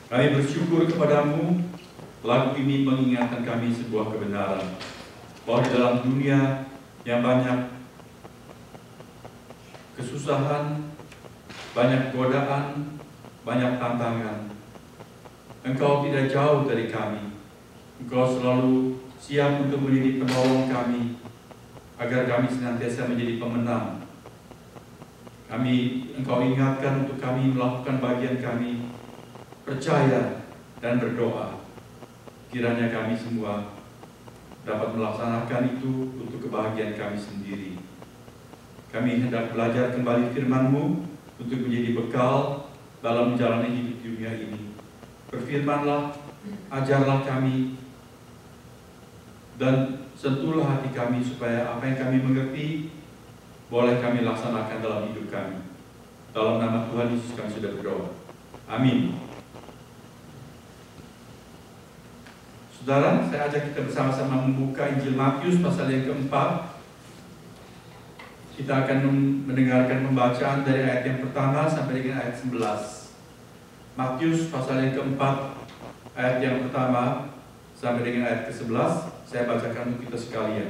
Kami bersyukur kepadamu, lagu ini mengingatkan kami sebuah kebenaran, bahwa di dalam dunia yang banyak kesusahan, banyak godaan, banyak tantangan, Engkau tidak jauh dari kami. Engkau selalu siap untuk menjadi penolong kami, agar kami senantiasa menjadi pemenang. Engkau ingatkan untuk kami melakukan bagian kami, percaya dan berdoa. Kiranya kami semua dapat melaksanakan itu untuk kebahagiaan kami sendiri. Kami hendak belajar kembali firman-Mu untuk menjadi bekal dalam menjalani hidup dunia ini. Berfirmanlah, ajarlah kami, dan sentuhlah hati kami supaya apa yang kami mengerti boleh kami laksanakan dalam hidup kami. Dalam nama Tuhan Yesus kami sudah berdoa. Amin. Saudara, saya ajak kita bersama-sama membuka Injil Matius pasal yang keempat. Kita akan mendengarkan pembacaan dari ayat yang pertama sampai dengan ayat 11. Matius pasal yang keempat, ayat yang pertama sampai dengan ayat ke-11. Saya bacakan untuk kita sekalian.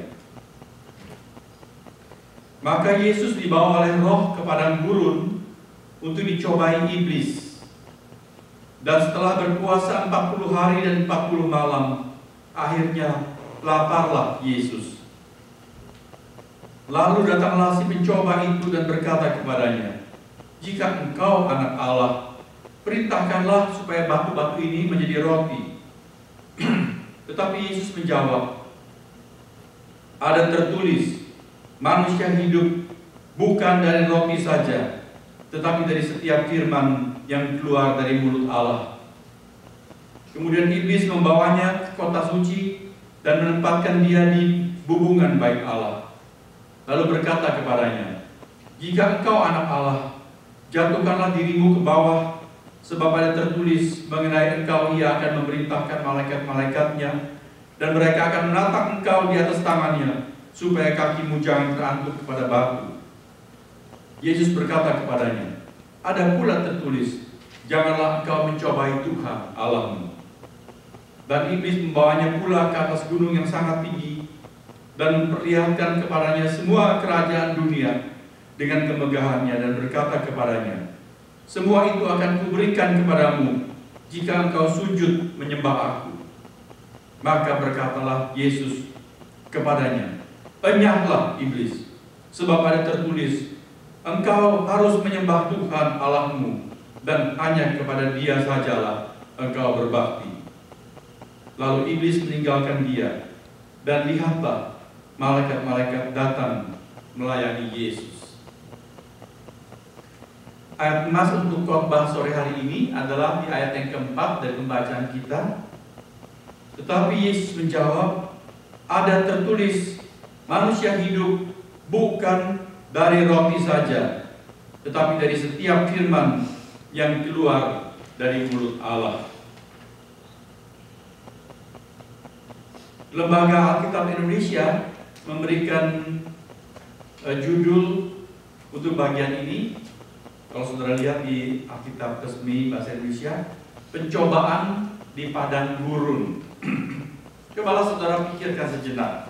Maka Yesus dibawa oleh Roh ke padang gurun untuk dicobai iblis. Dan setelah berpuasa 40 hari dan 40 malam, akhirnya laparlah Yesus. Lalu datanglah si pencoba itu dan berkata kepadanya, "Jika engkau anak Allah, perintahkanlah supaya batu-batu ini menjadi roti." Tetapi Yesus menjawab, "Ada tertulis, manusia hidup bukan dari roti saja, tetapi dari setiap firman yang keluar dari mulut Allah." Kemudian iblis membawanya ke kota suci dan menempatkan dia di bubungan bait Allah. Lalu berkata kepadanya, "Jika engkau anak Allah, jatuhkanlah dirimu ke bawah, sebab ada tertulis mengenai engkau, ia akan memerintahkan malaikat-malaikatnya, dan mereka akan menatang engkau di atas tangannya, supaya kakimu jangan terantuk kepada batu." Yesus berkata kepadanya, "Ada pula tertulis, janganlah engkau mencobai Tuhan Allahmu." Dan iblis membawanya pula ke atas gunung yang sangat tinggi, dan memperlihatkan kepadanya semua kerajaan dunia dengan kemegahannya, dan berkata kepadanya, "Semua itu akan kuberikan kepadamu, jika engkau sujud menyembah aku." Maka berkatalah Yesus kepadanya, "Enyahlah iblis, sebab ada tertulis, engkau harus menyembah Tuhan Allahmu, dan hanya kepada Dia sajalah engkau berbakti." Lalu iblis meninggalkan dia, dan lihatlah, malaikat-malaikat datang melayani Yesus. Ayat emas untuk khotbah sore hari ini adalah di ayat yang keempat dari pembacaan kita. Tetapi Yesus menjawab, "Ada tertulis, manusia hidup bukan dari roti saja, tetapi dari setiap firman yang keluar dari mulut Allah." Lembaga Alkitab Indonesia memberikan judul untuk bagian ini. Kalau saudara lihat di Alkitab resmi bahasa Indonesia, pencobaan di padang gurun. Cobalah saudara pikirkan sejenak.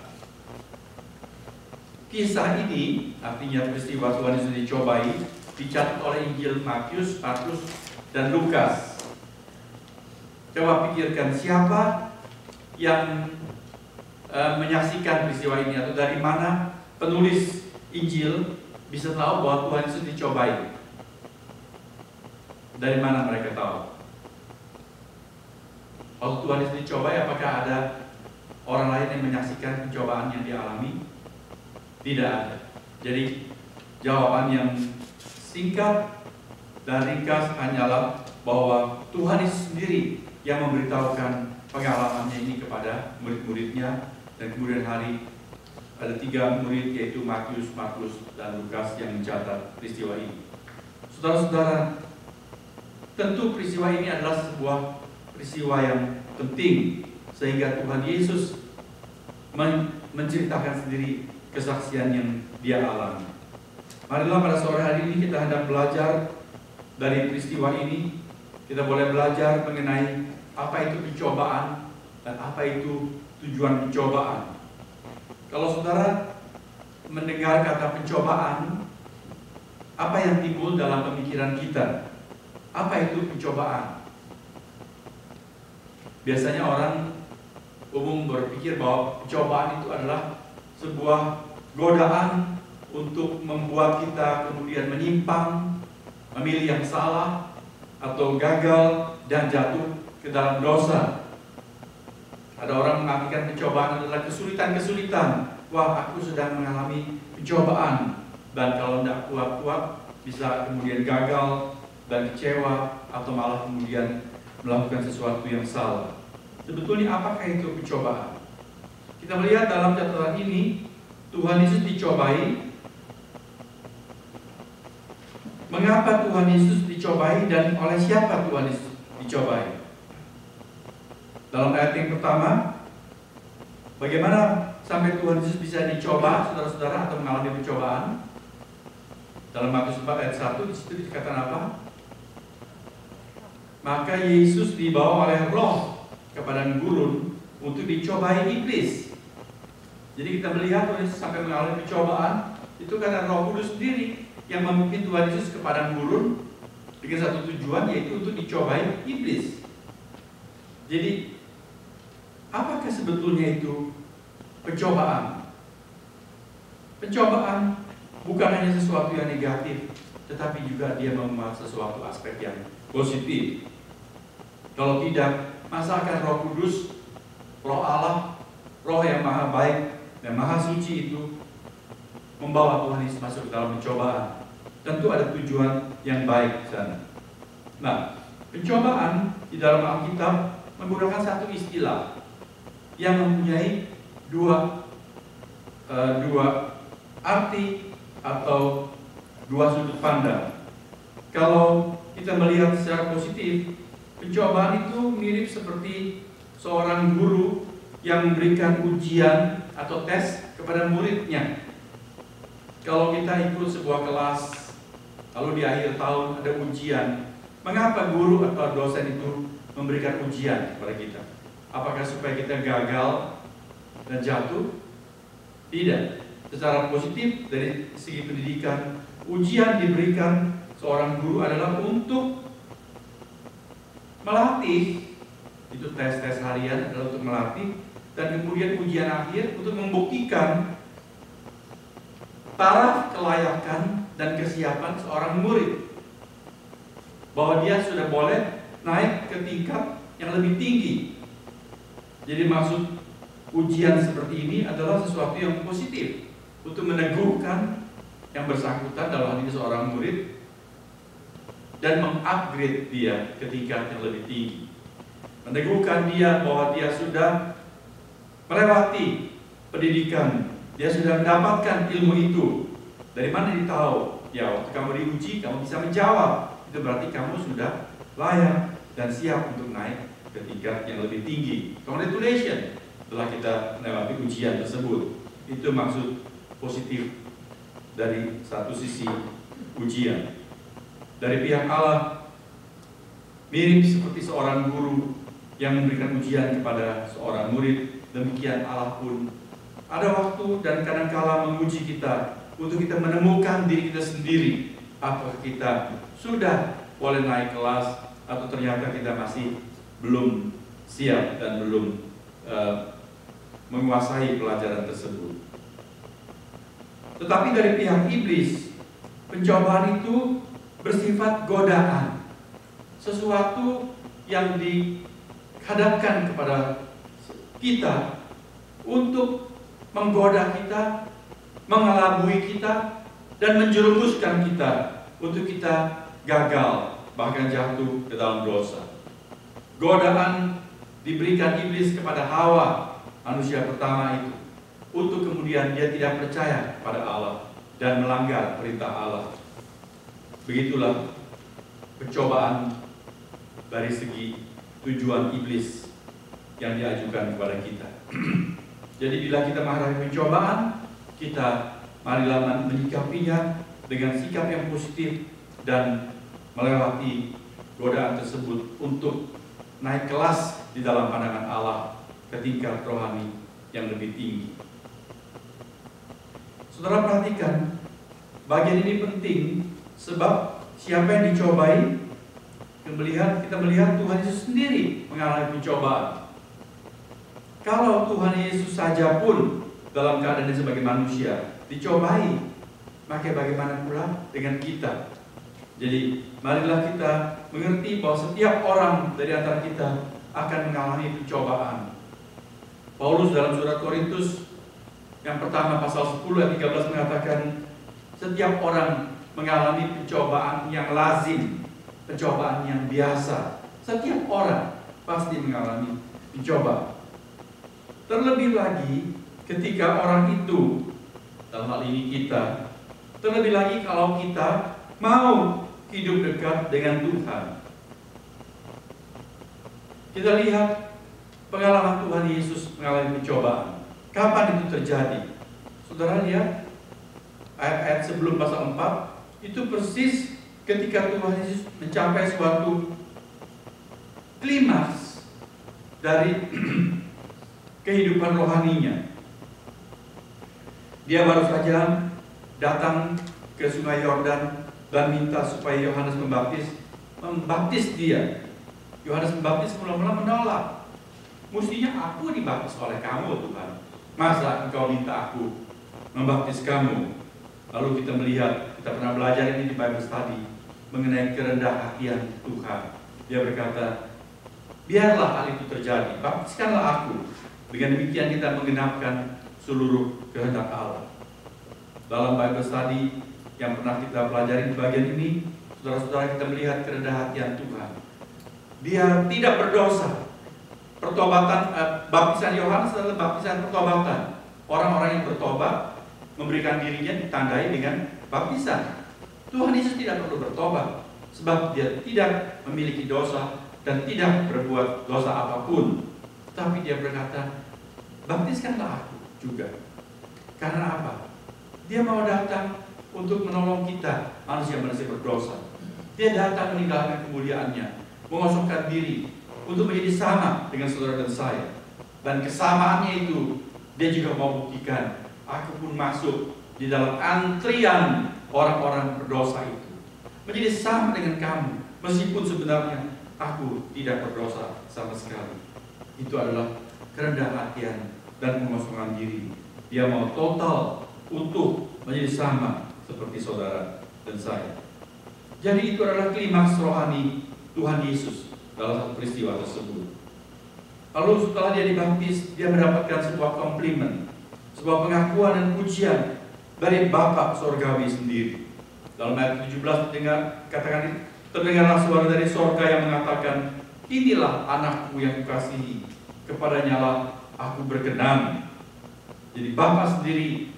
Kisah ini, artinya peristiwa Tuhan Yesus dicobai, dicatat oleh Injil Matius, Markus, dan Lukas. Coba pikirkan siapa yang menyaksikan peristiwa ini, atau dari mana penulis Injil bisa tahu bahwa Tuhan Yesus dicobai. Dari mana mereka tahu? Waktu Tuhan Yesus dicobai, apakah ada orang lain yang menyaksikan pencobaan yang dialami? Tidak ada. Jadi jawaban yang singkat dan ringkas hanyalah bahwa Tuhan Yesus sendiri yang memberitahukan pengalamannya ini kepada murid-muridnya. Dan kemudian hari ada 3 murid, yaitu Matius, Markus, dan Lukas, yang mencatat peristiwa ini. Saudara-saudara, tentu peristiwa ini adalah sebuah peristiwa yang penting, sehingga Tuhan Yesus menceritakan sendiri kesaksian yang dia alami. Marilah pada sore hari ini kita hendak belajar dari peristiwa ini, Kita boleh belajar mengenai apa itu pencobaan dan apa itu tujuan pencobaan. Kalau saudara mendengar kata pencobaan, apa yang timbul dalam pemikiran kita? Apa itu pencobaan? Biasanya orang umum berpikir bahwa pencobaan itu adalah sebuah godaan untuk membuat kita kemudian menyimpang, memilih yang salah, atau gagal dan jatuh ke dalam dosa. Ada orang mengartikan pencobaan adalah kesulitan-kesulitan. Wah, aku sedang mengalami pencobaan, dan kalau tidak kuat-kuat bisa kemudian gagal dan kecewa, atau malah kemudian melakukan sesuatu yang salah. Sebetulnya apakah itu pencobaan? Kita melihat dalam catatan ini, Tuhan Yesus dicobai. Mengapa Tuhan Yesus dicobai dan oleh siapa Tuhan Yesus dicobai? Dalam ayat yang pertama, bagaimana sampai Tuhan Yesus bisa dicoba, saudara-saudara, atau mengalami pencobaan? Dalam Matius 4 ayat 1, di situ dikatakan apa? Maka Yesus dibawa oleh Roh ke padang gurun untuk dicobai iblis. Jadi kita melihat Tuhan Yesus sampai mengalami pencobaan itu karena Roh Kudus sendiri yang memimpin Tuhan Yesus ke padang gurun dengan satu tujuan, yaitu untuk dicobai iblis. Jadi apakah sebetulnya itu pencobaan? Pencobaan bukan hanya sesuatu yang negatif, tetapi juga dia memuat sesuatu aspek yang positif. Kalau tidak, masa akan Roh Kudus, Roh Allah, Roh yang maha baik dan maha suci itu membawa Tuhan Yesus masuk ke dalam pencobaan? Tentu ada tujuan yang baik di sana. Nah, pencobaan di dalam Alkitab menggunakan satu istilah yang mempunyai dua arti atau dua sudut pandang. Kalau kita melihat secara positif, pencobaan itu mirip seperti seorang guru yang memberikan ujian atau tes kepada muridnya. Kalau kita ikut sebuah kelas, lalu di akhir tahun ada ujian, mengapa guru atau dosen itu memberikan ujian kepada kita? Apakah supaya kita gagal dan jatuh? Tidak. Secara positif dari segi pendidikan, ujian diberikan seorang guru adalah untuk melatih. Itu tes-tes harian adalah untuk melatih, dan kemudian ujian akhir untuk membuktikan taraf kelayakan dan kesiapan seorang murid, bahwa dia sudah boleh naik ke tingkat yang lebih tinggi. Jadi maksud ujian seperti ini adalah sesuatu yang positif untuk meneguhkan yang bersangkutan, dalam hal ini seorang murid, dan mengupgrade dia ke tingkat yang lebih tinggi. Meneguhkan dia bahwa dia sudah melewati pendidikan, dia sudah mendapatkan ilmu itu. Dari mana dia tahu? Ya, waktu kamu diuji, kamu bisa menjawab. Itu berarti kamu sudah layak dan siap untuk naik ke tingkat yang lebih tinggi. Congratulations, setelah kita melewati ujian tersebut. Itu maksud positif dari satu sisi ujian. Dari pihak Allah, mirip seperti seorang guru yang memberikan ujian kepada seorang murid. Demikian Allah pun ada waktu dan kadang-kala menguji kita untuk kita menemukan diri kita sendiri. Apakah kita sudah boleh naik kelas, atau ternyata kita masih belum siap dan belum menguasai pelajaran tersebut. Tetapi dari pihak iblis, pencobaan itu bersifat godaan, sesuatu yang dihadapkan kepada kita untuk menggoda kita, mengelabui kita, dan menjerumuskan kita untuk kita gagal, bahkan jatuh ke dalam dosa. Godaan diberikan iblis kepada Hawa, manusia pertama itu, untuk kemudian dia tidak percaya pada Allah dan melanggar perintah Allah. Begitulah pencobaan dari segi tujuan iblis yang diajukan kepada kita. Jadi bila kita menghadapi pencobaan, kita marilah menyikapinya dengan sikap yang positif dan melewati godaan tersebut untuk naik kelas di dalam pandangan Allah ke tingkat rohani yang lebih tinggi. Saudara perhatikan, bagian ini penting sebab siapa yang dicobai, kita melihat Tuhan Yesus sendiri mengalami pencobaan. Kalau Tuhan Yesus saja pun dalam keadaan sebagai manusia dicobai, maka bagaimana pula dengan kita? Jadi marilah kita mengerti bahwa setiap orang dari antara kita akan mengalami pencobaan. Paulus dalam surat Korintus yang pertama pasal 10 ayat 13 mengatakan, setiap orang mengalami pencobaan yang lazim, pencobaan yang biasa. Setiap orang pasti mengalami pencobaan. Terlebih lagi ketika orang itu, dalam hal ini kita, terlebih lagi kalau kita mau hidup dekat dengan Tuhan. Kita lihat pengalaman Tuhan Yesus mengalami pencobaan. Kapan itu terjadi? Saudara lihat ayat-ayat sebelum pasal 4, itu persis ketika Tuhan Yesus mencapai suatu klimaks dari kehidupan rohaninya. Dia baru saja datang ke sungai Yordan dan minta supaya Yohanes membaptis dia. Yohanes membaptis mula-mula menolak. Mestinya aku dibaptis oleh kamu, Tuhan. Masa engkau minta aku membaptis kamu? Lalu kita melihat, kita pernah belajar ini di Bible Study mengenai kerendah hatian Tuhan. Dia berkata, biarlah hal itu terjadi, baptiskanlah aku. Dengan demikian kita menggenapkan seluruh kehendak Allah. Dalam Bible Study yang pernah kita pelajari di bagian ini, saudara-saudara, kita melihat kerendahan hatian Tuhan. Dia tidak berdosa. Pertobatan, baptisan Yohanes adalah baptisan pertobatan. Orang-orang yang bertobat memberikan dirinya ditandai dengan baptisan. Tuhan Yesus tidak perlu bertobat sebab dia tidak memiliki dosa dan tidak berbuat dosa apapun. Tapi dia berkata, baptiskanlah aku juga. Karena apa? Dia mau datang untuk menolong kita, manusia-manusia berdosa. Dia datang meninggalkan kemuliaannya, mengosongkan diri untuk menjadi sama dengan saudara dan saya. Dan kesamaannya itu, dia juga mau buktikan, aku pun masuk di dalam antrian orang-orang berdosa itu. Menjadi sama dengan kamu, meskipun sebenarnya aku tidak berdosa sama sekali. Itu adalah kerendahan hatian dan pengosongan diri. Dia mau total utuh menjadi sama seperti saudara dan saya. Jadi itu adalah klimaks rohani Tuhan Yesus dalam satu peristiwa tersebut. Lalu setelah dia dibaptis, dia mendapatkan sebuah komplimen, sebuah pengakuan dan pujian dari Bapa Sorgawi sendiri. Dalam ayat 17 terdengarlah suara dari sorga yang mengatakan, inilah anakku yang kukasihi, kepadanya lah aku berkenan. Jadi Bapa sendiri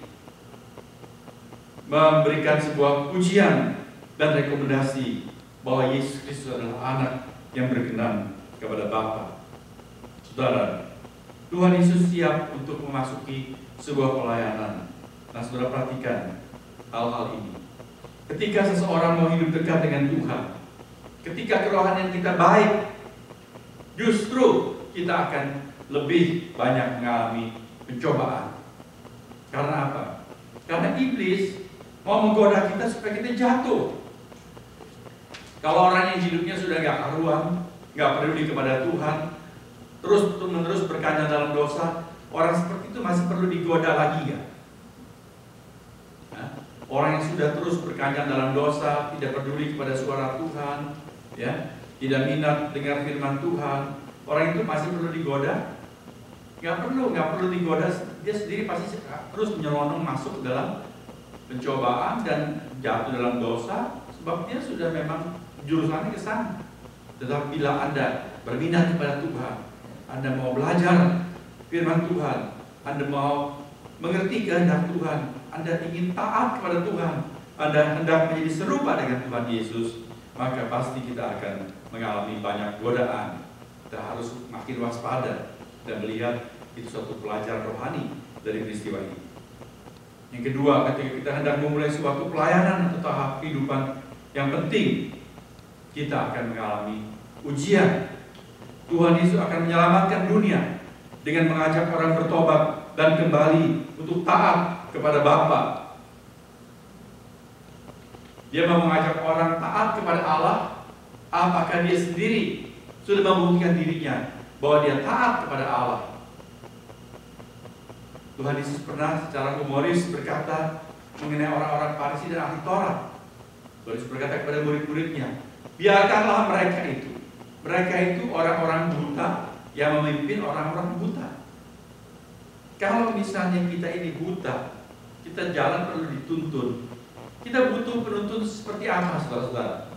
memberikan sebuah pujian dan rekomendasi bahwa Yesus Kristus adalah anak yang berkenan kepada Bapa. Saudara, Tuhan Yesus siap untuk memasuki sebuah pelayanan. Nah, saudara perhatikan hal-hal ini. Ketika seseorang mau hidup dekat dengan Tuhan, ketika kerohanian kita baik, justru kita akan lebih banyak mengalami pencobaan. Karena apa? Karena iblis mau menggoda kita supaya kita jatuh. Kalau orang yang hidupnya sudah gak karuan, gak peduli kepada Tuhan, terus-menerus berkanyang dalam dosa, orang seperti itu masih perlu digoda lagi ya? Orang yang sudah terus berkanyang dalam dosa, tidak peduli kepada suara Tuhan, ya, tidak minat dengar firman Tuhan, orang itu masih perlu digoda? Gak perlu digoda. Dia sendiri pasti terus menyelonong masuk ke dalam pencobaan dan jatuh dalam dosa, sebab dia sudah memang jurusannya ke sana. Tetapi bila Anda berminat kepada Tuhan, Anda mau belajar firman Tuhan, Anda mau mengerti kehendak Tuhan, Anda ingin taat kepada Tuhan, Anda hendak menjadi serupa dengan Tuhan Yesus, maka pasti kita akan mengalami banyak godaan. Kita harus makin waspada dan melihat itu suatu pelajaran rohani dari peristiwa ini. Yang kedua, ketika kita hendak memulai suatu pelayanan atau tahap kehidupan yang penting, kita akan mengalami ujian. Tuhan Yesus akan menyelamatkan dunia dengan mengajak orang bertobat dan kembali untuk taat kepada Bapa. Dia mau mengajak orang taat kepada Allah. Apakah dia sendiri sudah membuktikan dirinya bahwa dia taat kepada Allah? Tuhan Yesus pernah secara humoris berkata mengenai orang-orang Farisi dan ahli Taurat. Tuhan Yesus berkata kepada murid-muridnya, biarkanlah mereka itu. Mereka itu orang-orang buta yang memimpin orang-orang buta. Kalau misalnya kita ini buta, kita jalan perlu dituntun. Kita butuh penuntun seperti apa, saudara-saudara?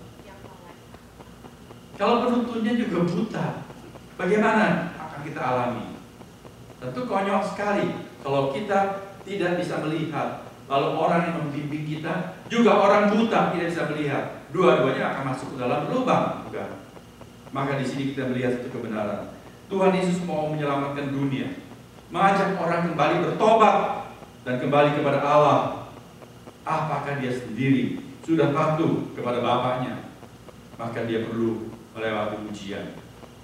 Kalau penuntunnya juga buta, bagaimana akan kita alami? Tentu konyol sekali kalau kita tidak bisa melihat, lalu orang yang membimbing kita juga orang buta tidak bisa melihat. Dua-duanya akan masuk ke dalam lubang, bukan? Maka di sini kita melihat satu kebenaran. Tuhan Yesus mau menyelamatkan dunia, mengajak orang kembali bertobat dan kembali kepada Allah. Apakah dia sendiri sudah patuh kepada Bapaknya? Maka dia perlu melewati ujian.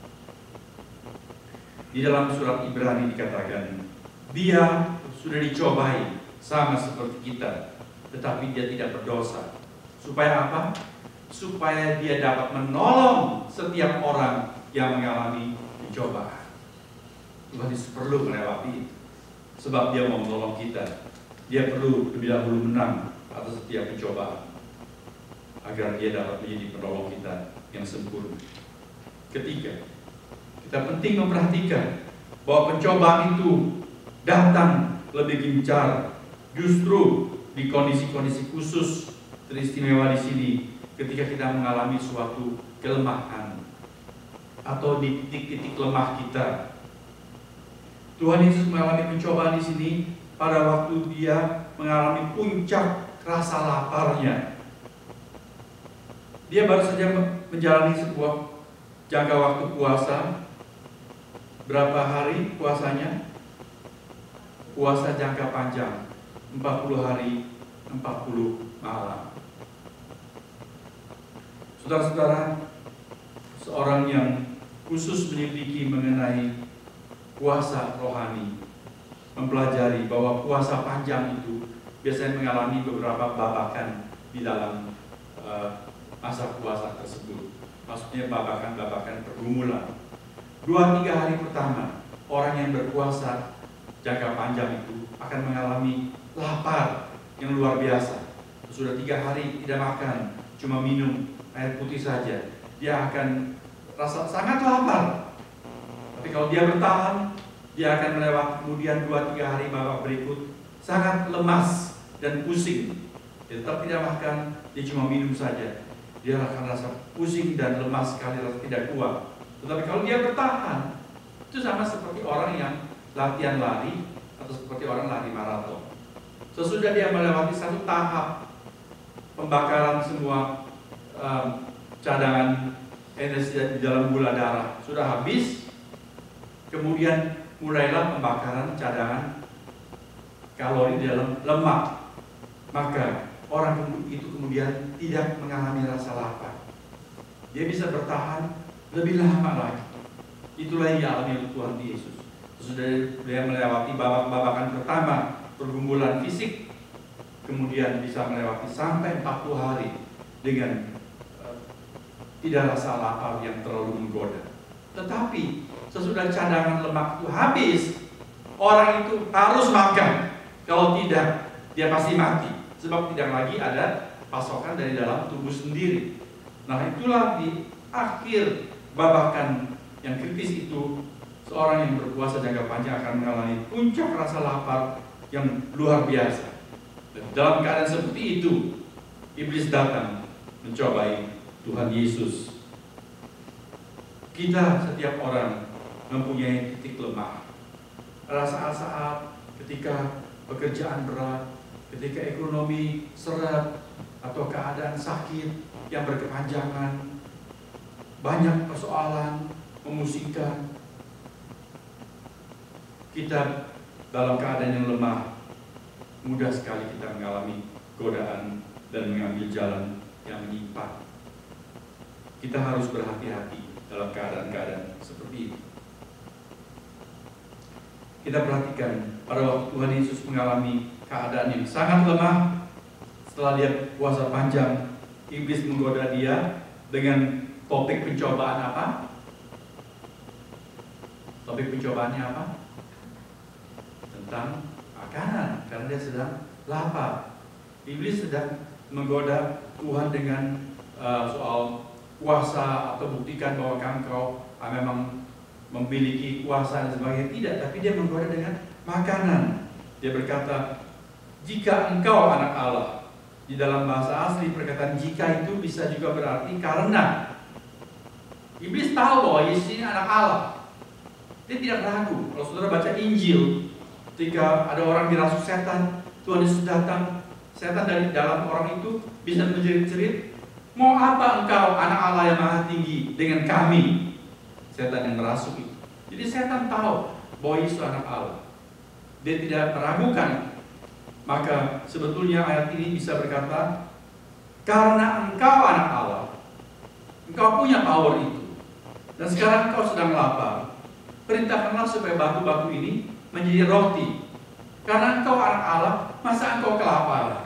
Di dalam surat Ibrani dikatakan, dia sudah dicobai sama seperti kita, tetapi dia tidak berdosa. Supaya apa? Supaya dia dapat menolong setiap orang yang mengalami pencobaan. Tuhan Yesus perlu melewati itu, sebab dia mau menolong kita. Dia perlu lebih dahulu menang atas setiap pencobaan, agar dia dapat menjadi penolong kita yang sempurna. Ketiga, kita penting memperhatikan bahwa pencobaan itu datang lebih gencar justru di kondisi-kondisi khusus teristimewa di sini, ketika kita mengalami suatu kelemahan atau di titik-titik lemah kita. Tuhan Yesus mengalami pencobaan di sini pada waktu dia mengalami puncak rasa laparnya. Dia baru saja menjalani sebuah jangka waktu puasa. Berapa hari puasanya? Puasa jangka panjang, 40 hari, 40 malam. Saudara-saudara, seorang yang khusus menyelidiki mengenai puasa rohani mempelajari bahwa puasa panjang itu biasanya mengalami beberapa babakan di dalam masa puasa tersebut. Maksudnya babakan-babakan pergumulan. 2-3 hari pertama, orang yang berpuasa jangka panjang itu akan mengalami lapar yang luar biasa. Sudah 3 hari tidak makan, cuma minum air putih saja, dia akan rasa sangat lapar. Tapi kalau dia bertahan, dia akan melewati kemudian 2-3 hari babak berikut sangat lemas dan pusing. Dia tetap tidak makan, dia cuma minum saja. Dia akan rasa pusing dan lemas sekali, rasa tidak kuat. Tetapi kalau dia bertahan, itu sama seperti orang yang latihan lari atau seperti orang lari maraton. Sesudah dia melewati satu tahap pembakaran semua cadangan energi di dalam gula darah sudah habis, kemudian mulailah pembakaran cadangan kalori di dalam lemak. Maka orang itu kemudian tidak mengalami rasa lapar. Dia bisa bertahan lebih lama lagi. Itulah yang dialami oleh Tuhan Yesus. Sesudah dia melewati babak-babakan pertama pergumulan fisik, kemudian bisa melewati sampai 40 hari dengan tidak rasa lapar yang terlalu menggoda. Tetapi sesudah cadangan lemak itu habis, orang itu harus makan. Kalau tidak, dia pasti mati. Sebab tidak lagi ada pasokan dari dalam tubuh sendiri. Nah, itulah di akhir babakan yang kritis itu, seorang yang berpuasa jangka panjang akan mengalami puncak rasa lapar yang luar biasa. Dan dalam keadaan seperti itu, iblis datang mencobai Tuhan Yesus. Kita setiap orang mempunyai titik lemah. Saat-saat ketika pekerjaan berat, ketika ekonomi seret, atau keadaan sakit yang berkepanjangan, banyak persoalan memusingkan, kita dalam keadaan yang lemah, mudah sekali kita mengalami godaan dan mengambil jalan yang menyimpang. kita harus berhati-hati dalam keadaan-keadaan seperti itu. Kita perhatikan pada waktu Tuhan Yesus mengalami keadaan yang sangat lemah. Setelah dia puasa panjang, iblis menggoda dia dengan topik pencobaan apa? Topik pencobaannya apa? Tentang makanan, karena dia sedang lapar. Iblis sedang menggoda Tuhan dengan soal kuasa, atau buktikan bahwa engkau memang memiliki kuasa dan sebagainya. Tidak, tapi dia menggoda dengan makanan. Dia berkata, jika engkau anak Allah. Di dalam bahasa asli perkataan jika itu bisa juga berarti karena. Iblis tahu bahwa Yesus ini anak Allah. Dia tidak ragu. Kalau saudara baca Injil, ketika ada orang dirasuk setan, Tuhan Yesus datang, setan dari dalam orang itu bisa menjerit-jerit, mau apa engkau anak Allah yang maha tinggi dengan kami? Setan yang merasuk itu. Jadi setan tahu bahwa Yesus anak Allah. Dia tidak meragukan. Maka sebetulnya ayat ini bisa berkata, karena engkau anak Allah, engkau punya power itu, dan sekarang engkau sedang lapar, perintahkanlah supaya batu-batu ini menjadi roti. Karena engkau anak Allah, masa engkau kelaparan?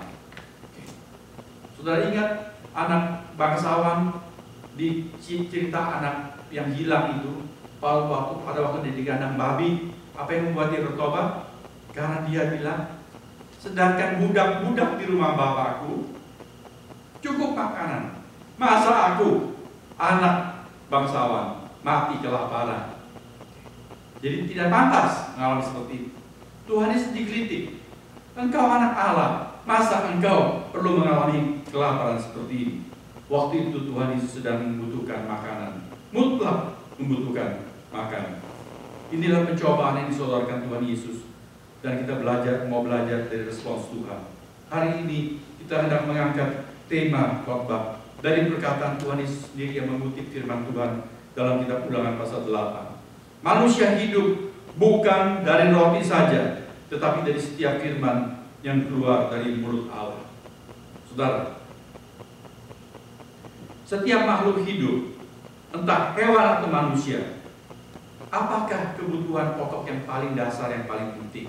Saudara ingat anak bangsawan di cerita anak yang hilang itu, pada waktu dia di kandang babi, apa yang membuat dia bertobat? Karena dia bilang, sedangkan budak-budak di rumah bapakku cukup makanan, masa aku anak bangsawan mati kelaparan? Jadi tidak pantas mengalami seperti itu. Tuhan Yesus dikritik, engkau anak Allah, masa engkau perlu mengalami kelaparan seperti ini? Waktu itu Tuhan Yesus sedang membutuhkan makanan, mutlak membutuhkan makanan. Inilah pencobaan yang disodorkan Tuhan Yesus, dan kita mau belajar dari respons Tuhan. Hari ini kita hendak mengangkat tema khotbah dari perkataan Tuhan Yesus sendiri yang mengutip firman Tuhan dalam kitab Ulangan pasal 8. Manusia hidup bukan dari roti saja, tetapi dari setiap firman yang keluar dari mulut Allah. Saudara, setiap makhluk hidup, entah hewan atau manusia, apakah kebutuhan pokok yang paling dasar, yang paling penting?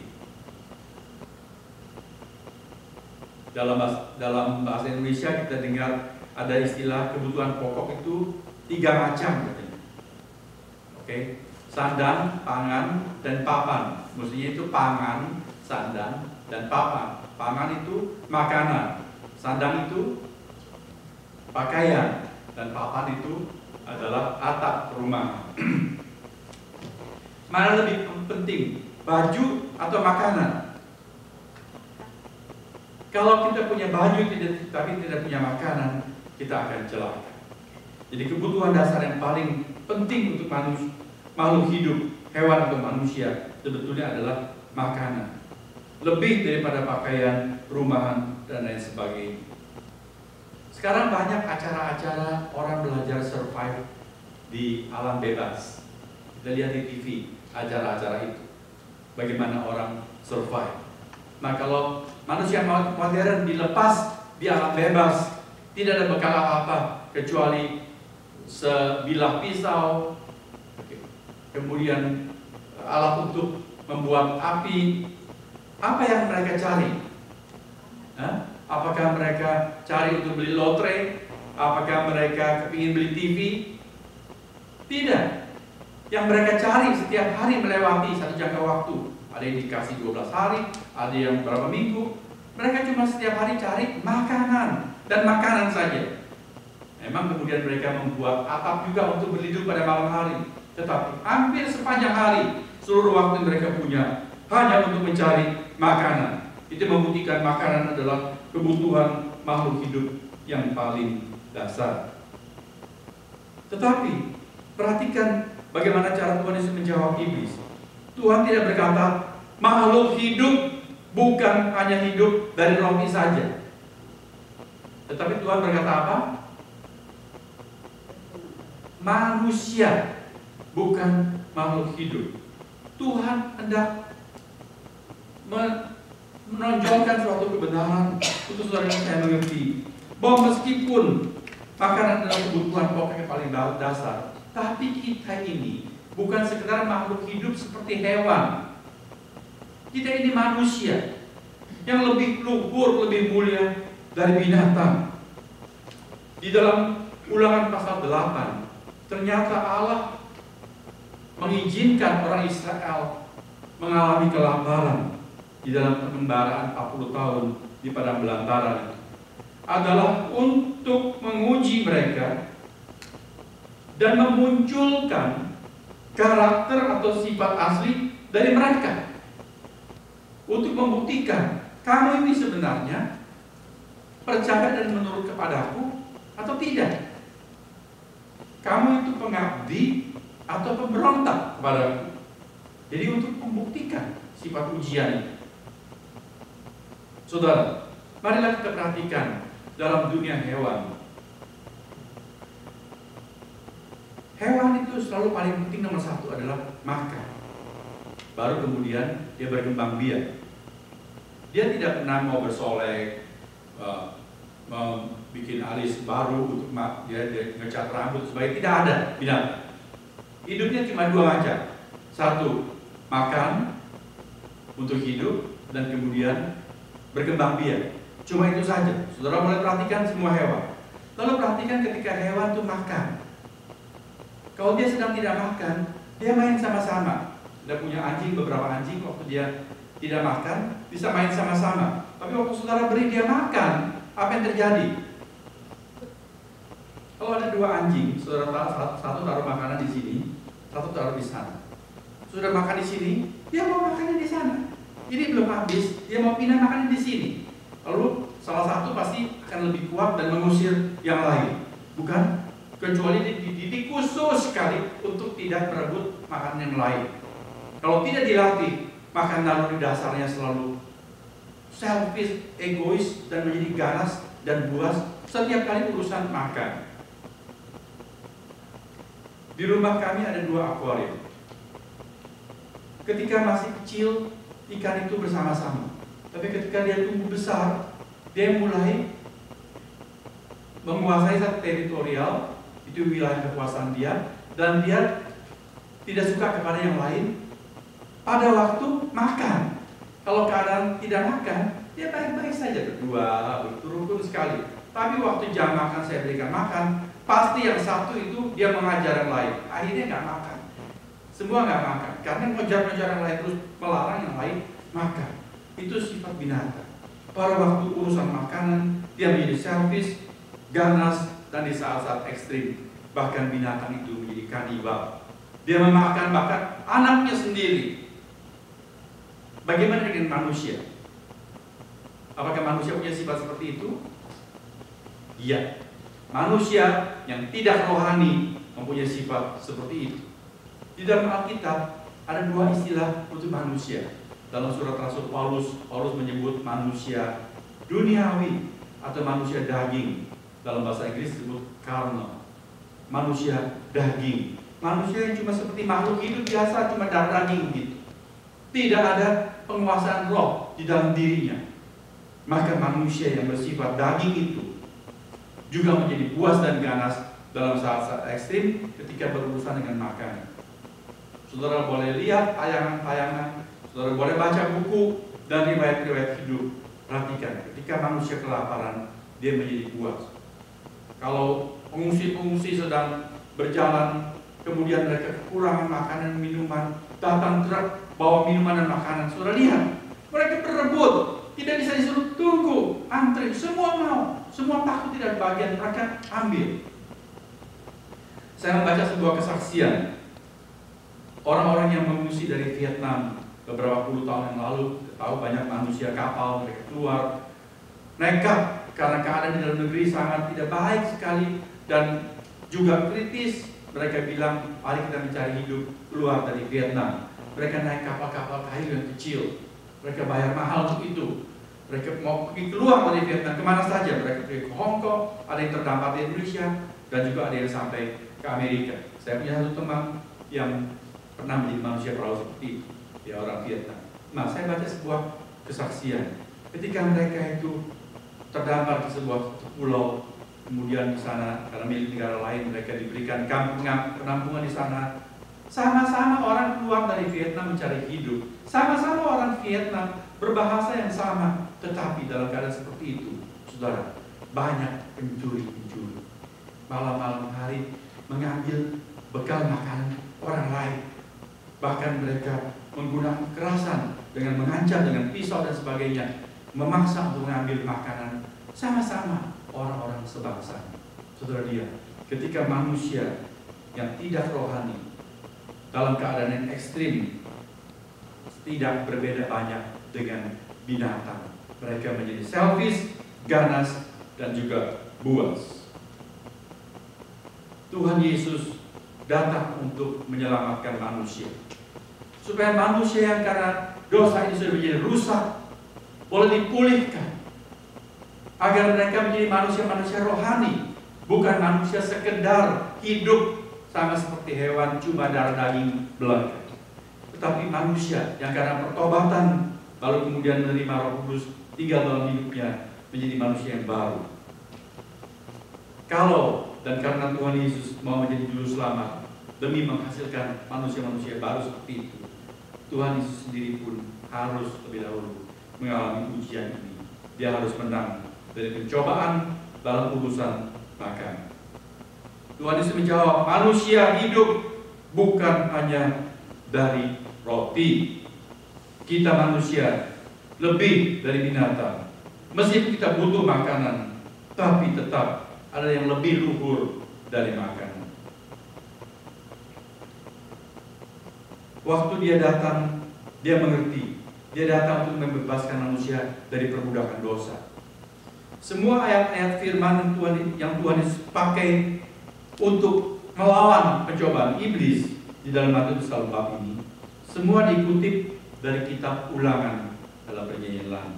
Dalam bahasa Indonesia kita dengar ada istilah kebutuhan pokok itu 3 macam katanya. Oke, sandang, pangan, dan papan. Maksudnya itu pangan, sandang, dan papan. Pangan itu makanan, sandang itu pakaian, dan papan itu adalah atap rumah. Mana lebih penting, baju atau makanan? Kalau kita punya baju tapi tidak punya makanan, kita akan celaka. Jadi kebutuhan dasar yang paling penting untuk makhluk hidup, hewan atau manusia, sebetulnya adalah makanan. Lebih daripada pakaian, rumahan, dan lain sebagainya. Sekarang banyak acara-acara orang belajar survive di alam bebas. Kita lihat di TV acara-acara itu, bagaimana orang survive. Nah, kalau manusia modern dilepas di alam bebas, tidak ada bekal apa-apa kecuali sebilah pisau, kemudian alat untuk membuat api. Apa yang mereka cari? Apakah mereka cari untuk beli lotre? Apakah mereka kepingin beli TV? Tidak. Yang mereka cari setiap hari melewati satu jangka waktu. Ada yang dikasih 12 hari, ada yang berapa minggu. Mereka cuma setiap hari cari makanan dan makanan saja. Memang kemudian mereka membuat atap juga untuk berlindung pada malam hari. Tetapi hampir sepanjang hari, seluruh waktu mereka punya hanya untuk mencari makanan. Itu membuktikan makanan adalah kebutuhan makhluk hidup yang paling dasar. Tetapi perhatikan bagaimana cara Tuhan Yesus menjawab iblis. Tuhan tidak berkata makhluk hidup bukan hanya hidup dari roti saja. Tetapi Tuhan berkata apa? Manusia bukan makhluk hidup. Tuhan hendak menonjolkan suatu kebenaran untuk saudara yang saya mengerti, bahwa meskipun Makanan adalah kebutuhan pokok yang paling dasar. Tapi kita ini bukan sekedar makhluk hidup seperti hewan. Kita ini manusia yang lebih luhur, lebih mulia dari binatang. Di dalam Ulangan pasal 8, ternyata Allah mengizinkan orang Israel mengalami kelaparan di dalam pengembaraan 40 tahun di padang belantara adalah untuk menguji mereka dan memunculkan karakter atau sifat asli dari mereka, untuk membuktikan kamu ini sebenarnya percaya dan menurut kepadaku atau tidak. Kamu itu pengabdi atau pemberontak kepadaku. Jadi untuk membuktikan sifat ujian ini. Saudara, marilah kita perhatikan dalam dunia hewan. Hewan itu selalu paling penting nomor satu adalah makan. Baru kemudian dia berkembang biak. Dia tidak pernah mau bersolek, bikin alis baru untuk dia ngecat rambut, supaya tidak ada binatang. Hidupnya cuma dua macam. Satu, makan untuk hidup, dan kemudian berkembang biak. Cuma itu saja. Saudara mulai perhatikan semua hewan. Lalu perhatikan ketika hewan itu makan. Kalau dia sedang tidak makan, dia main sama-sama. Dia punya anjing, beberapa anjing, waktu dia tidak makan bisa main sama-sama. Tapi waktu saudara beri dia makan, apa yang terjadi? Kalau ada dua anjing, saudara satu taruh makanan di sini, satu taruh di sana. Sudah makan di sini, dia mau makannya di sana. Ini belum habis, dia mau pindah makannya di sini. Lalu salah satu pasti akan lebih kuat dan mengusir yang lain, bukan? Kecuali dididik khusus sekali untuk tidak merebut makanan yang lain. Kalau tidak dilatih, maka naluri dasarnya selalu selfish, egois, dan menjadi ganas dan buas setiap kali urusan makan. Di rumah kami ada 2 akuarium. Ketika masih kecil, ikan itu bersama-sama. Tapi ketika dia tumbuh besar, dia mulai menguasai satu teritorial, itu wilayah kekuasaan dia, dan dia tidak suka kepada yang lain. Pada waktu makan, kalau keadaan tidak makan, dia baik-baik saja, berdua, berturut-turut sekali. Tapi waktu jam makan saya berikan makan, pasti yang satu itu dia mengajar yang lain. Akhirnya nggak makan, semua nggak makan, karena mengejar-ngejar yang lain terus, melarang yang lain makan. Itu sifat binatang. Pada waktu urusan makanan, dia menjadi selfish, ganas, dan di saat-saat ekstrim, bahkan binatang itu menjadi kanibal. Dia memakan bahkan anaknya sendiri. Bagaimana dengan manusia? Apakah manusia punya sifat seperti itu? Iya. Manusia yang tidak rohani mempunyai sifat seperti itu. Di dalam Alkitab ada 2 istilah untuk manusia. Dalam surat Rasul Paulus menyebut manusia duniawi atau manusia daging. Dalam bahasa Inggris disebut carnal. Manusia daging. Manusia yang cuma seperti makhluk hidup biasa, cuma darah daging gitu. Tidak ada penguasaan roh di dalam dirinya. Maka manusia yang bersifat daging itu juga menjadi puas dan ganas dalam saat-saat ekstrim ketika berurusan dengan makanan. Saudara boleh lihat tayangan-tayangan, saudara boleh baca buku dan riwayat-riwayat hidup. Perhatikan, ketika manusia kelaparan, dia menjadi puas. Kalau pengungsi-pengungsi sedang berjalan, kemudian mereka kekurangan makanan minuman, datang truk bawa minuman dan makanan, saudara lihat, mereka berebut, tidak bisa disuruh tunggu, antri, semua mau, semua takut tidak bagian, mereka ambil. Saya membaca sebuah kesaksian orang-orang yang mengungsi dari Vietnam beberapa puluh tahun yang lalu. Tahu banyak manusia kapal, mereka keluar nekat karena keadaan di dalam negeri sangat tidak baik sekali dan juga kritis. Mereka bilang, mari kita mencari hidup keluar dari Vietnam. Mereka naik kapal-kapal kayu yang kecil. Mereka bayar mahal untuk itu. Mereka mau pergi keluar dari Vietnam kemana saja. Mereka pergi ke Hong Kong, ada yang terdampar di Indonesia, dan juga ada yang sampai ke Amerika. Saya punya satu teman yang pernah menjadi manusia perahu seperti itu, dia orang Vietnam. Nah, saya baca sebuah kesaksian. Ketika mereka itu terdampar di sebuah pulau, kemudian di sana karena milik negara lain mereka diberikan penampungan di sana. Sama-sama orang keluar dari Vietnam mencari hidup, sama-sama orang Vietnam berbahasa yang sama, tetapi dalam keadaan seperti itu, saudara, banyak pencuri-pencuri malam-malam hari mengambil bekal makanan orang lain. Bahkan mereka menggunakan kekerasan dengan mengancam dengan pisau dan sebagainya, memaksa untuk mengambil makanan. Sama-sama orang-orang sebangsa. Saudara dia, ketika manusia yang tidak rohani dalam keadaan yang ekstrim, tidak berbeda banyak dengan binatang. Mereka menjadi selfish, ganas, dan juga buas. Tuhan Yesus datang untuk menyelamatkan manusia, supaya manusia yang karena dosa ini sudah menjadi rusak boleh dipulihkan, agar mereka menjadi manusia-manusia rohani, bukan manusia sekedar hidup sama seperti hewan cuma darah daging belaka, tetapi manusia yang karena pertobatan lalu kemudian menerima Roh Kudus tinggal dalam hidupnya, menjadi manusia yang baru. Kalau dan karena Tuhan Yesus mau menjadi juru selamat demi menghasilkan manusia-manusia baru seperti itu, Tuhan Yesus sendiri pun harus lebih dahulu mengalami ujian ini. Dia harus menang dari pencobaan dalam urusan makan. Tuhan Yesus menjawab, manusia hidup bukan hanya dari roti. Kita manusia lebih dari binatang. Meskipun kita butuh makanan, tapi tetap ada yang lebih luhur dari makanan. Waktu dia datang, dia mengerti. Dia datang untuk membebaskan manusia dari perbudakan dosa. Semua ayat-ayat firman yang Tuhan Yesus pakai untuk melawan pencobaan iblis di dalam Matius bab ini, semua dikutip dari kitab Ulangan dalam Perjanjian Lama.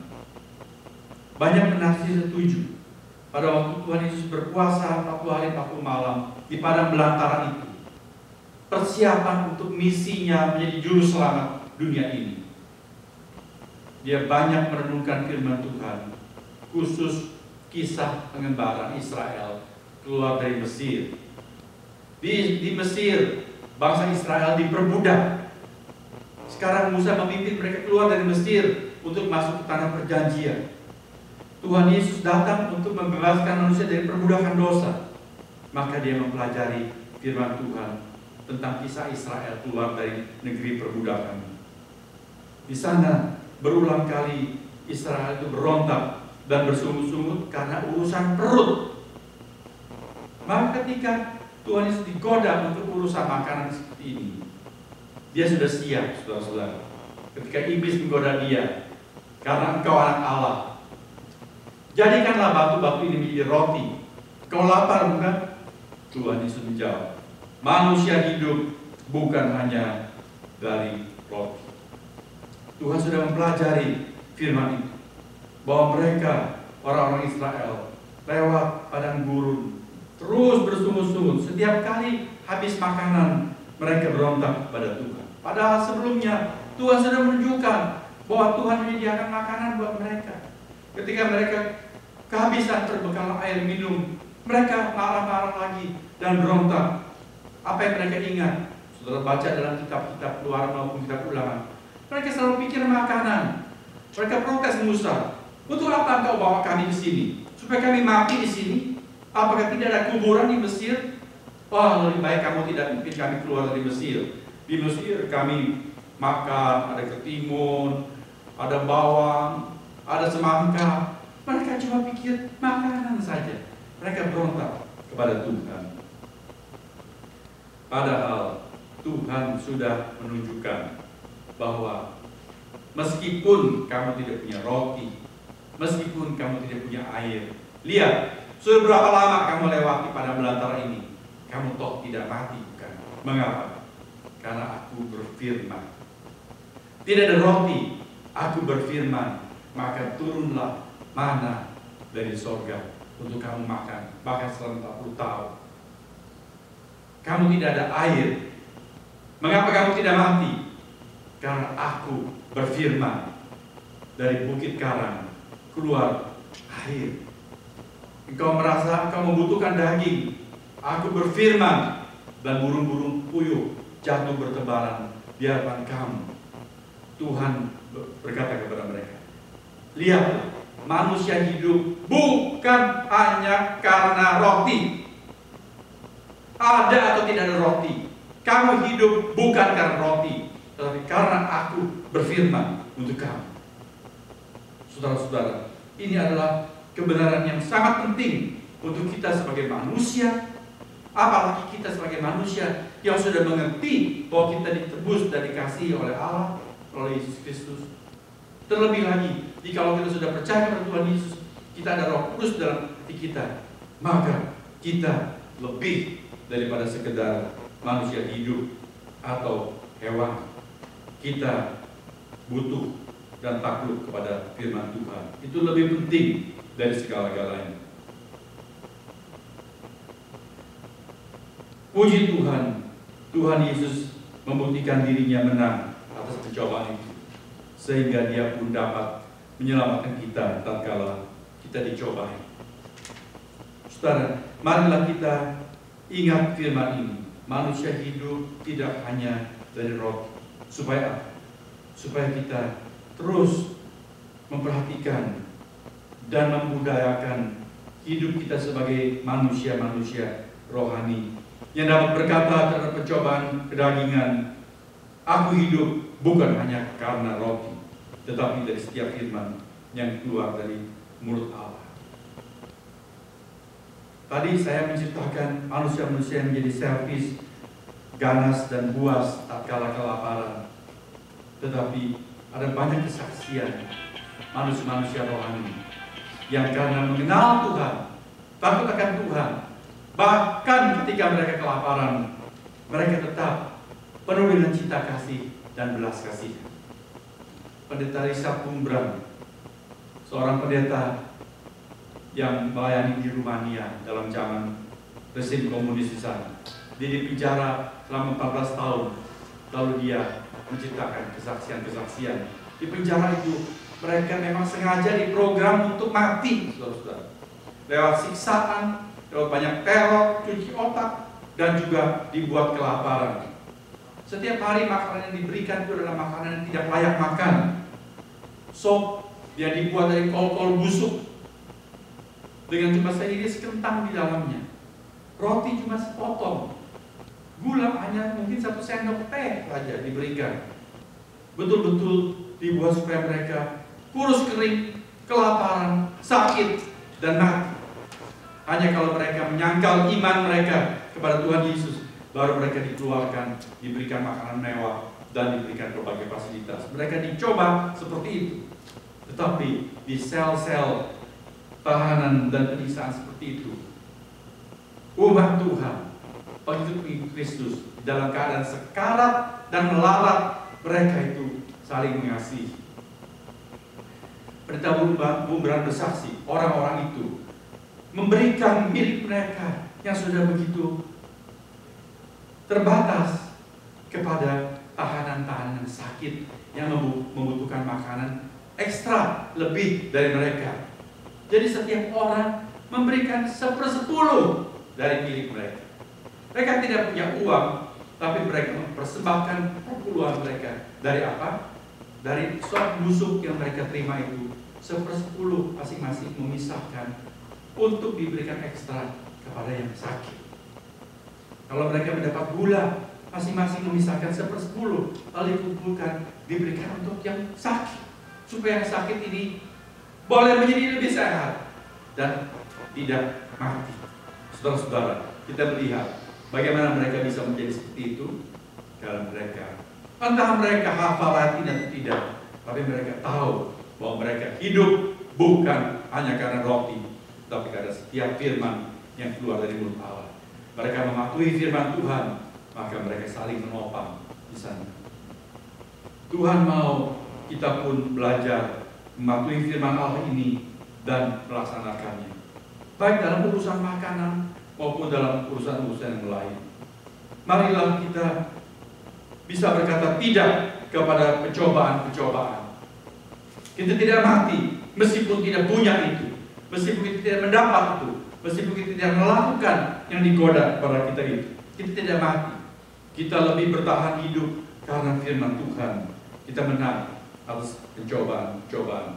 Banyak penafsir setuju pada waktu Tuhan Yesus berpuasa 40 hari 40 malam di padang belantara itu, persiapan untuk misinya menjadi juru selamat dunia ini. Dia banyak merenungkan firman Tuhan, khusus kisah pengembaraan Israel keluar dari Mesir. Di Mesir, bangsa Israel diperbudak. Sekarang Musa memimpin mereka keluar dari Mesir untuk masuk ke tanah perjanjian. Tuhan Yesus datang untuk membebaskan manusia dari perbudakan dosa. Maka dia mempelajari firman Tuhan tentang kisah Israel keluar dari negeri perbudakan. Di sana berulang kali Israel itu berontak dan bersungut-sungut karena urusan perut. Maka ketika Tuhan Yesus digoda untuk urusan makanan seperti ini, dia sudah siap, saudara-saudara. Ketika iblis menggoda dia, karena engkau anak Allah, jadikanlah batu-batu ini menjadi roti. Kau lapar bukan? Tuhan Yesus menjawab, manusia hidup bukan hanya dari roti. Tuhan sudah mempelajari firman itu, bahwa mereka, orang-orang Israel, lewat padang gurun, terus bersungut-sungut. Setiap kali habis makanan, mereka berontak kepada Tuhan. Padahal sebelumnya, Tuhan sudah menunjukkan bahwa Tuhan menyediakan makanan buat mereka. Ketika mereka kehabisan berbekal air minum, mereka marah-marah lagi dan berontak. Apa yang mereka ingat? Saudara baca dalam kitab-kitab Keluaran maupun kitab Ulangan, mereka selalu pikir makanan. Mereka protes Musa, untuk apa engkau bawa kami ke sini? Supaya kami mati di sini? Apakah tidak ada kuburan di Mesir? Wah, lebih baik kamu tidak mungkin kami keluar dari Mesir. Di Mesir kami makan, ada ketimun, ada bawang, ada semangka. Mereka cuma pikir makanan saja. Mereka berontak kepada Tuhan. Padahal Tuhan sudah menunjukkan bahwa meskipun kamu tidak punya roti, meskipun kamu tidak punya air, lihat, sudah berapa lama kamu lewati padang belantara ini, kamu toh tidak mati, bukan? Mengapa? Karena aku berfirman. Tidak ada roti, aku berfirman, maka turunlah mana dari sorga untuk kamu makan, bahkan selama 40 tahun. Kamu tidak ada air. Mengapa kamu tidak mati? Karena aku berfirman, dari bukit karang keluar air. engkau merasa engkau membutuhkan daging, aku berfirman, dan burung-burung puyuh jatuh bertebaran di hadapan kamu. Tuhan berkata kepada mereka, lihatlah, manusia hidup bukan hanya karena roti. Ada atau tidak ada roti, kamu hidup bukan karena roti, tetapi karena aku berfirman untuk kamu. Saudara-saudara, ini adalah kebenaran yang sangat penting untuk kita sebagai manusia, apalagi kita sebagai manusia yang sudah mengerti bahwa kita ditebus dan dikasihi oleh Allah, oleh Yesus Kristus. Terlebih lagi, jika kita sudah percaya pada Tuhan Yesus, kita ada Roh Kudus dalam hati kita, maka kita lebih daripada sekedar manusia hidup atau hewan. Kita butuh dan takluk kepada firman Tuhan. Itu lebih penting dari segala-galanya. Puji Tuhan, Tuhan Yesus membuktikan dirinya menang atas pencobaan itu, sehingga Dia pun dapat menyelamatkan kita tatkala kita dicobai. Saudara, marilah kita ingat firman ini. Manusia hidup tidak hanya dari roti. Supaya kita terus memperhatikan dan membudayakan hidup kita sebagai manusia-manusia rohani yang dapat berkata terhadap pencobaan kedagingan, aku hidup bukan hanya karena roti, tetapi dari setiap firman yang keluar dari mulut Allah. Tadi saya menceritakan manusia-manusia yang menjadi selfish, ganas dan buas tatkala kelaparan. Tetapi ada banyak kesaksian manusia-manusia rohani yang karena mengenal Tuhan, takut akan Tuhan, bahkan ketika mereka kelaparan, mereka tetap penuh dengan cinta kasih dan belas kasih. Pendeta Richard Wurmbrand, seorang pendeta yang melayani di Rumania dalam zaman rezim komunis di sana. Dia dipenjara selama 14 tahun, lalu dia menciptakan kesaksian-kesaksian. Di penjara itu mereka memang sengaja diprogram untuk mati, saudara-saudara. Lewat siksaan, lewat banyak teror, cuci otak, dan juga dibuat kelaparan. Setiap hari makanan yang diberikan itu adalah makanan yang tidak layak makan. Sop yang dibuat dari kol-kol busuk dengan cuma seiris kentang di dalamnya. Roti cuma sepotong. Gula hanya mungkin 1 sendok teh saja diberikan. Betul-betul dibuat supaya mereka kurus kering, kelaparan, sakit, dan mati. Hanya kalau mereka menyangkal iman mereka kepada Tuhan Yesus, baru mereka dikeluarkan, diberikan makanan mewah, dan diberikan berbagai fasilitas. Mereka dicoba seperti itu. Tetapi di sel-sel tahanan dan penyiksaan seperti itu, umat Tuhan, pengikut Kristus, dalam keadaan sekarat dan melarat, mereka itu saling mengasihi. Pendeta Wurmbrand bersaksi, orang-orang itu memberikan milik mereka yang sudah begitu terbatas kepada tahanan-tahanan sakit yang membutuhkan makanan ekstra lebih dari mereka. Jadi setiap orang memberikan 1/10 dari milik mereka. Mereka tidak punya uang, tapi mereka mempersembahkan perpuluhan mereka. Dari apa? Dari sop busuk yang mereka terima itu, 1/10 masing-masing memisahkan untuk diberikan ekstra kepada yang sakit. Kalau mereka mendapat gula, masing-masing memisahkan 1/10, lalu dikumpulkan, diberikan untuk yang sakit, supaya yang sakit ini boleh menjadi lebih sehat dan tidak mati. Saudara-saudara, kita melihat bagaimana mereka bisa menjadi seperti itu. Karena mereka, entah mereka hafal Latin atau tidak, tapi mereka tahu bahwa mereka hidup bukan hanya karena roti, tapi karena setiap firman yang keluar dari mulut Allah. Mereka mematuhi firman Tuhan, maka mereka saling menopang di sana. Tuhan mau kita pun belajar mematuhi firman Allah ini dan melaksanakannya, baik dalam urusan makanan maupun dalam urusan-urusan yang lain. Marilah kita bisa berkata tidak kepada pencobaan-pencobaan. Kita tidak mati meskipun tidak punya itu, meskipun kita tidak mendapat itu, Meskipun kita tidak melakukan yang digoda kepada kita itu, kita tidak mati. Kita lebih bertahan hidup karena firman Tuhan. Kita menang atas pencobaan-cobaan.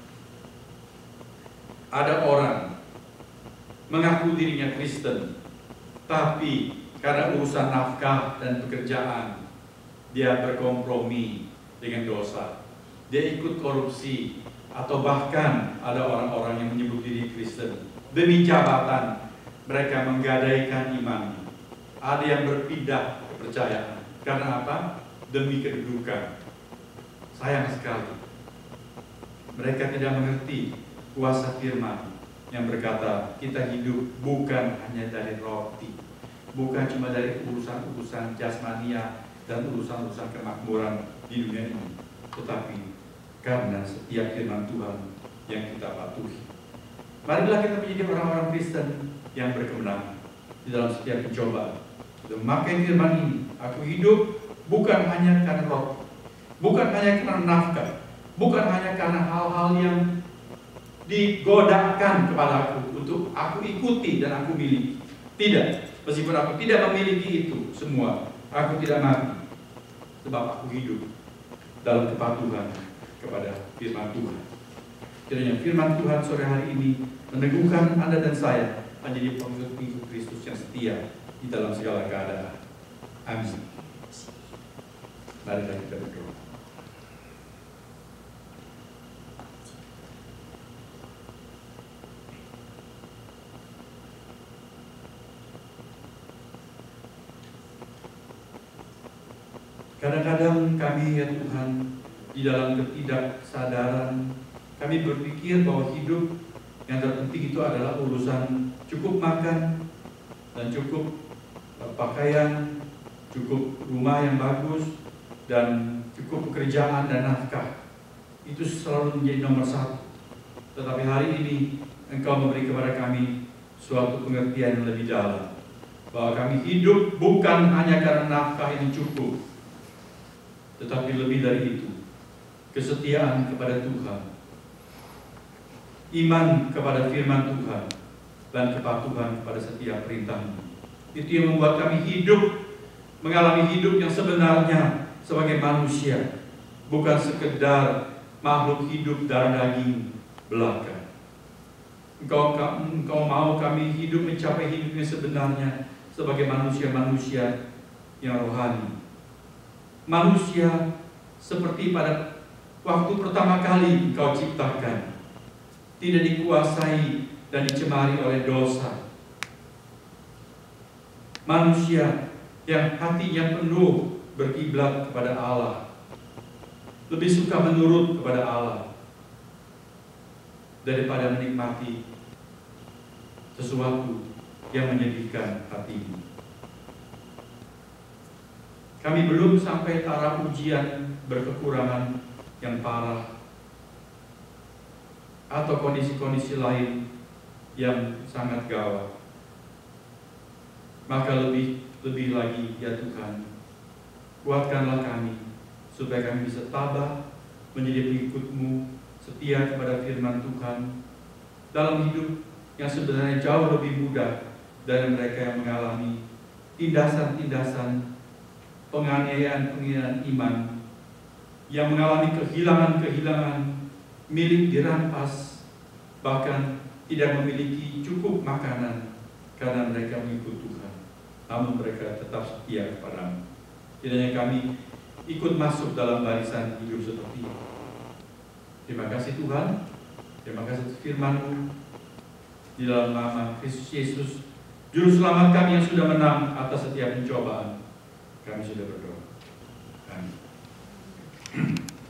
Ada orang mengaku dirinya Kristen, tapi karena urusan nafkah dan pekerjaan, dia berkompromi dengan dosa. Dia ikut korupsi, atau bahkan ada orang-orang yang menyebut diri Kristen. Demi jabatan, mereka menggadaikan iman. Ada yang berpindah kepercayaan. Karena apa? Demi kedudukan. Sayang sekali, mereka tidak mengerti kuasa firman yang berkata, kita hidup bukan hanya dari roti, bukan cuma dari urusan-urusan jasmania dan urusan-urusan kemakmuran di dunia ini, tetapi karena setiap firman Tuhan yang kita patuhi. Marilah kita menjadi orang-orang Kristen yang berkemenangan di dalam setiap pencobaan. Memakai firman ini, aku hidup bukan hanya karena roti, bukan hanya karena nafkah, bukan hanya karena hal-hal yang digodakan kepadaku untuk aku ikuti dan aku miliki. Tidak, meskipun aku tidak memiliki itu semua, aku tidak mati, sebab aku hidup dalam kepatuhan kepada firman Tuhan. Kiranya firman Tuhan sore hari ini meneguhkan Anda dan saya menjadi pengikut Kristus yang setia di dalam segala keadaan. Amin. Mari kita berdoa. Kadang-kadang kami, ya Tuhan, di dalam ketidaksadaran, kami berpikir bahwa hidup yang terpenting itu adalah urusan cukup makan dan cukup pakaian, cukup rumah yang bagus, dan cukup pekerjaan dan nafkah. Itu selalu menjadi nomor satu. Tetapi hari ini Engkau memberi kepada kami suatu pengertian yang lebih dalam, bahwa kami hidup bukan hanya karena nafkah yang cukup, tetapi lebih dari itu, kesetiaan kepada Tuhan, iman kepada firman Tuhan, dan kepatuhan kepada setiap perintah-Mu. Itu yang membuat kami hidup, mengalami hidup yang sebenarnya sebagai manusia, bukan sekedar makhluk hidup darah daging belaka. Engkau mau kami hidup mencapai hidup yang sebenarnya sebagai manusia-manusia yang rohani. Manusia seperti pada waktu pertama kali Engkau ciptakan, tidak dikuasai dan dicemari oleh dosa. Manusia yang hatinya penuh berkiblat kepada Allah, lebih suka menurut kepada Allah daripada menikmati sesuatu yang menyedihkan hatimu. Kami belum sampai taraf ujian berkekurangan yang parah atau kondisi-kondisi lain yang sangat gawat. Maka lebih lagi, ya Tuhan, kuatkanlah kami supaya kami bisa tabah menjadi pengikut-Mu, setia kepada firman Tuhan dalam hidup yang sebenarnya jauh lebih mudah dari mereka yang mengalami tindasan-tindasan penganiayaan iman, yang mengalami kehilangan-kehilangan milik dirampas, bahkan tidak memiliki cukup makanan karena mereka mengikut Tuhan, namun mereka tetap setia kepada-Mu. Kiranya kami ikut masuk dalam barisan hidup seperti itu. Terima kasih Tuhan, terima kasih firman-Mu. Di dalam nama Kristus Yesus, Juru Selamat kami yang sudah menang atas setiap pencobaan, kami sudah berdoa. Amin.